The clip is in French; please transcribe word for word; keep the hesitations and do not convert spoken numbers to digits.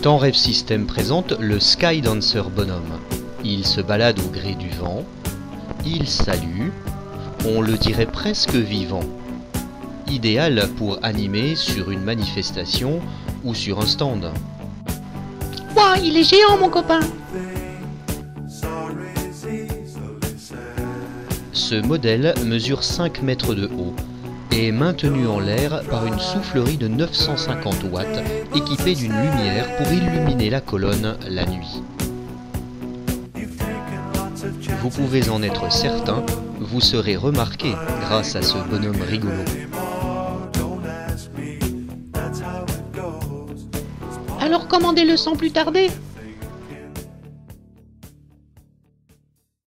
Tenref System présente le Sky Dancer bonhomme. Il se balade au gré du vent, il salue, on le dirait presque vivant. Idéal pour animer sur une manifestation ou sur un stand. Ouah, il est géant mon copain! Ce modèle mesure cinq mètres de haut et est maintenu en l'air par une soufflerie de neuf cent cinquante watts équipée d'une lumière pour illuminer la colonne la nuit. Vous pouvez en être certain, vous serez remarqué grâce à ce bonhomme rigolo. Alors commandez-le sans plus tarder!